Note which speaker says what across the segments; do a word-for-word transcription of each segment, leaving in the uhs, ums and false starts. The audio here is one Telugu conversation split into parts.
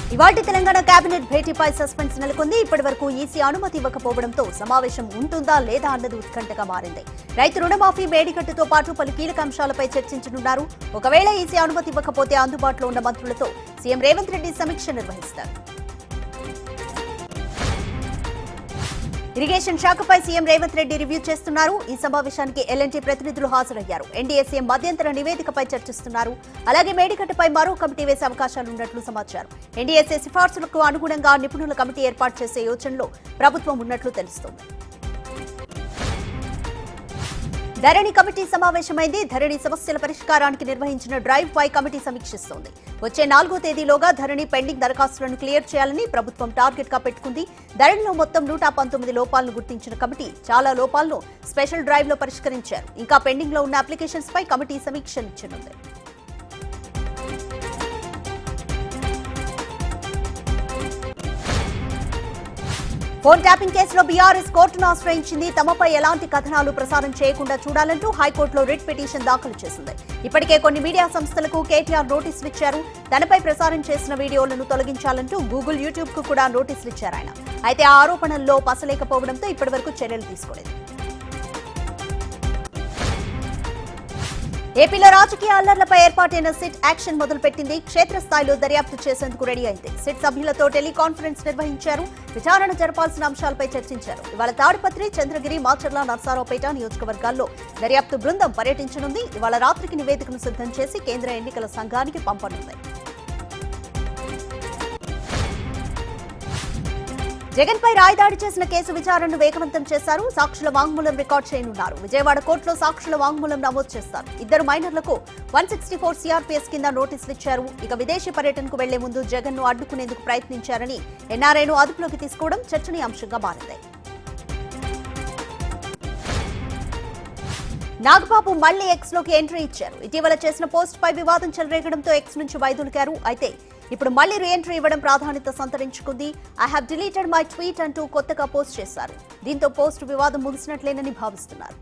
Speaker 1: ఇవాల్టి తెలంగాణ కేబినెట్ భేటీపై సస్పెన్స్ నెలకొంది. ఇప్పటివరకు ఈసీ అనుమతి ఇవ్వకపోవడంతో సమావేశం ఉంటుందా లేదా అన్నది ఉత్కంఠగా మారింది. రైతు రుణమాఫీ, మేడిగట్టుతో పాటు పలు కీలక అంశాలపై చర్చించనున్నారు. ఒకవేళ ఈసీ అనుమతి ఇవ్వకపోతే అందుబాటులో ఉన్న మంత్రులతో సీఎం రేవంత్ రెడ్డి సమీక్ష నిర్వహిస్తారు. ఇరిగేషన్ శాఖపై సీఎం రేవంత్ రెడ్డి రివ్యూ చేస్తున్నారు. ఈ సమావేశానికి ఎల్ఎన్టీ ప్రతినిధులు హాజరయ్యారు. ఎన్డీఏ సీఎం మధ్యంతర నివేదికపై చర్చిస్తున్నారు. అలాగే మేడిగట్టుపై మరో కమిటీ వేసే అవకాశాలున్నట్లు సమాచారం. ఎన్డీఏసీ సిఫార్సులకు అనుగుణంగా నిపుణుల కమిటీ ఏర్పాటు చేసే యోచనలో ప్రభుత్వం ఉన్నట్లు తెలుస్తోంది. ధరణి కమిటీ సమావేశమైంది. ధరణి సమస్యల పరిష్కారానికి నిర్వహించిన డ్రైవ్ పై కమిటీ సమీక్షిస్తోంది. వచ్చే నాలుగో తేదీలోగా ధరణి పెండింగ్ దరఖాస్తులను క్లియర్ చేయాలని ప్రభుత్వం టార్గెట్ గా పెట్టుకుంది. ధరణిలో మొత్తం నూట పంతొమ్మిది లోపాలను గుర్తించిన కమిటీ చాలా లోపాలను స్పెషల్ డ్రైవ్ లో పరిష్కరించారు. ఇంకా పెండింగ్ లో ఉన్న అప్లికేషన్స్ పై కమిటీ సమీక్షించనుంది. ఫోన్ ట్యాపింగ్ కేసులో బీఆర్ఎస్ కోర్టును ఆశ్రయించింది. తమపై ఎలాంటి కథనాలు ప్రసారం చేయకుండా చూడాలంటూ హైకోర్టులో రిట్ పిటిషన్ దాఖలు చేసింది. ఇప్పటికే కొన్ని మీడియా సంస్థలకు కేటీఆర్ నోటీసులు ఇచ్చారు. తనపై ప్రసారం చేసిన వీడియోలను తొలగించాలంటూ గూగుల్, యూట్యూబ్ కు కూడా నోటీసులు ఇచ్చారు ఆయన. అయితే ఆ ఆరోపణల్లో పసలేకపోవడంతో ఇప్పటివరకు చర్యలు తీసుకోలేదు. ఏపీలో రాజకీయ అల్లర్లపై ఏర్పాటైన సిట్ యాక్షన్ మొదలుపెట్టింది. క్షేత్రస్థాయిలో దర్యాప్తు చేసేందుకు రెడీ అయింది. సిట్ సభ్యులతో టెలికాన్ఫరెన్స్ నిర్వహించారు. విచారణ జరపాల్సిన అంశాలపై చర్చించారు. ఇవాళ తాడిపత్రి, చంద్రగిరి, మాచర్ల, నర్సారావుపేట నియోజకవర్గాల్లో దర్యాప్తు బృందం పర్యటించనుంది. ఇవాళ రాత్రికి నివేదికను సిద్ధం చేసి కేంద్ర ఎన్నికల సంఘానికి పంపనుంది. జగన్ పై రాయదాడి చేసిన కేసు విచారణను వేగవంతం చేశారు. సాక్షుల వాంగ్మూలం రికార్డు చేయనున్నారు. విజయవాడ కోర్టులో సాక్షుల వాంగ్మూలం నమోదు చేస్తారు. ఇద్దరు మైనర్లకు వన్ సిక్స్టీ ఫోర్ సీఆర్పీఎస్ కింద నోటీసులు ఇచ్చారు. ఇక విదేశీ పర్యటనకు వెళ్లే ముందు జగన్ ను అడ్డుకునేందుకు ప్రయత్నించారని ఎన్ఆర్ఐను అదుపులోకి తీసుకోవడం చర్చనీయాంశంగా మారింది. నాగబాబు మళ్లీ ఎక్స్ లోకి ఎంట్రీ ఇచ్చారు. ఇటీవల చేసిన పోస్ట్ పై వివాదం చెలరేగడంతో ఎక్స్ నుంచి వైదొలిగారు. అయితే ఇప్పుడు మళ్లీ రీ ఎంట్రీ ఇవ్వడం ప్రాధాన్యత సంతరించుకుంది. I have deleted my tweet అంటూ కొత్తగా పోస్ట్ చేశారు. దీంతో పోస్ట్ వివాదం ముగిసినట్లేనని భావిస్తున్నారు.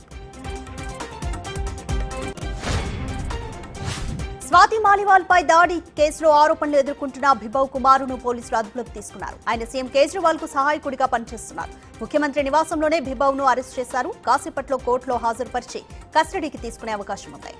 Speaker 1: స్వాతి మాలివాల్ పై దాడి కేసులో ఆరోపణలు ఎదుర్కొంటున్న బిభవ్ కుమారును పోలీసులు అదుపులోకి తీసుకున్నారు. ఆయన సీఎం కేజ్రీవాల్ కు సహాయకుడిగా పనిచేస్తున్నారు. ముఖ్యమంత్రి నివాసంలోనే బిభవ్ ను అరెస్ట్ చేశారు. కాసేపట్లో కోర్టులో హాజరుపరిచి కస్టడీకి తీసుకునే అవకాశం ఉంది.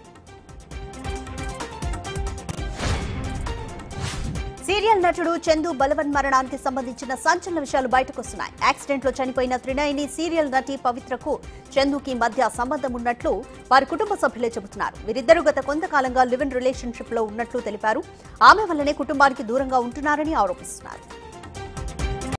Speaker 1: సీరియల్ నటుడు చందు బలవన్ మరణానికి సంబంధించిన సంచలన విషయాలు బయటకొస్తున్నాయి. యాక్సిడెంట్ లో చనిపోయిన త్రినయని సీరియల్ నటి పవిత్రకు చందుకి మధ్య సంబంధం ఉన్నట్లు వారి కుటుంబ సభ్యులే చెబుతున్నారు. వీరిద్దరూ గత కొంతకాలంగా లివ్ ఇన్ రిలేషన్షిప్ లో ఉన్నట్లు తెలిపారు. ఆమె వల్లనే కుటుంబానికి దూరంగా ఉంటున్నారని ఆరోపిస్తున్నారు.